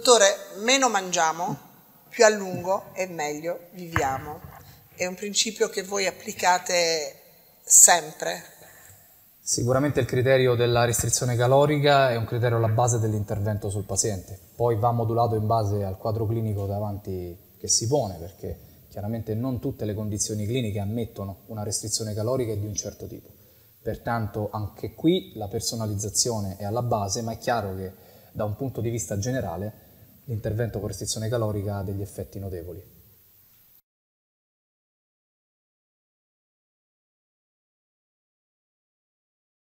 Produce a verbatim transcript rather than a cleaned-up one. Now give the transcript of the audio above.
Dottore, meno mangiamo, più a lungo e meglio viviamo. È un principio che voi applicate sempre? Sicuramente il criterio della restrizione calorica è un criterio alla base dell'intervento sul paziente, poi va modulato in base al quadro clinico davanti che si pone, perché chiaramente non tutte le condizioni cliniche ammettono una restrizione calorica di un certo tipo. Pertanto anche qui la personalizzazione è alla base, ma è chiaro che da un punto di vista generale l'intervento con restrizione calorica ha degli effetti notevoli.